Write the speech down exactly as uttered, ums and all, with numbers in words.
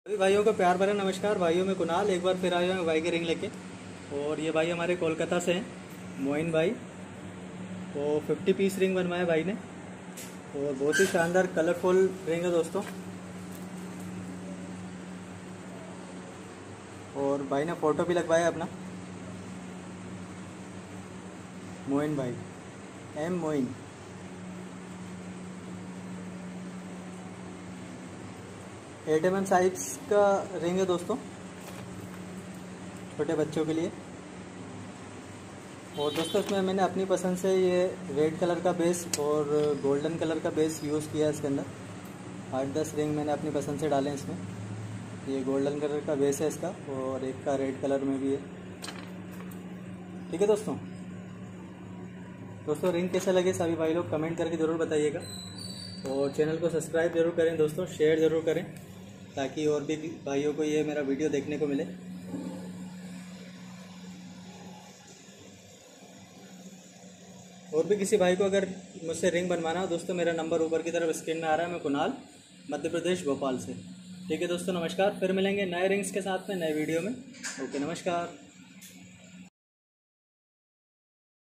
सभी भाइयों को प्यार भरा नमस्कार। भाइयों में कुणाल एक बार फिर आए हैं भाई के रिंग लेके। और ये भाई हमारे कोलकाता से हैं, मोइन भाई। तो फिफ्टी पीस रिंग बनवाया भाई ने और बहुत ही शानदार कलरफुल रिंग है दोस्तों। और भाई ने फ़ोटो भी लगवाया अपना, मोइन भाई, M Moin. Eight M M size का रिंग है दोस्तों, छोटे बच्चों के लिए। और दोस्तों इसमें मैंने अपनी पसंद से ये रेड कलर का बेस और गोल्डन कलर का बेस यूज़ किया है इसके अंदर। आठ दस रिंग मैंने अपनी पसंद से डाले हैं इसमें। ये गोल्डन कलर का बेस है इसका और एक का रेड कलर में भी है। ठीक है दोस्तों दोस्तों रिंग कैसा लगे सभी भाई लोग कमेंट करके ज़रूर बताइएगा। और चैनल को सब्सक्राइब जरूर करें दोस्तों, शेयर ज़रूर करें ताकि और भी भाइयों को ये मेरा वीडियो देखने को मिले। और भी किसी भाई को अगर मुझसे रिंग बनवाना हो दोस्तों, मेरा नंबर ऊपर की तरफ स्क्रीन में आ रहा है। मैं कुणाल, मध्य प्रदेश, भोपाल से। ठीक है दोस्तों नमस्कार, फिर मिलेंगे नए रिंग्स के साथ में नए वीडियो में। ओके नमस्कार।